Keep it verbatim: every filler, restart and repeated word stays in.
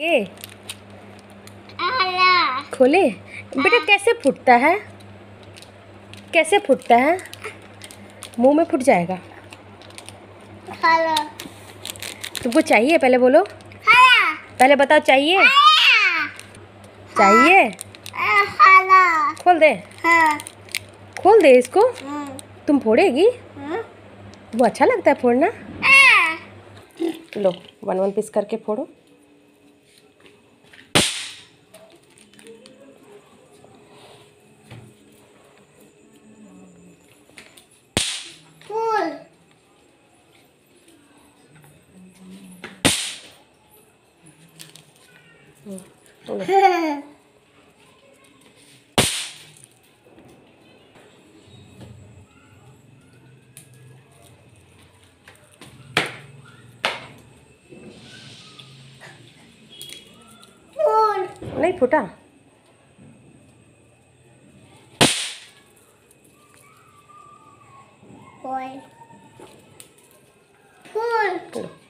ये खोले बेटा, कैसे फूटता है? कैसे फूटता है? मुंह में फूट जाएगा। तुमको चाहिए? पहले बोलो, पहले बताओ चाहिए? चाहिए? खोल दे, खोल दे इसको। तुम फोड़ेगी? वो अच्छा लगता है फोड़ना। लो वन वन पीस करके फोड़ो। नहीं फूटा। फूल फूल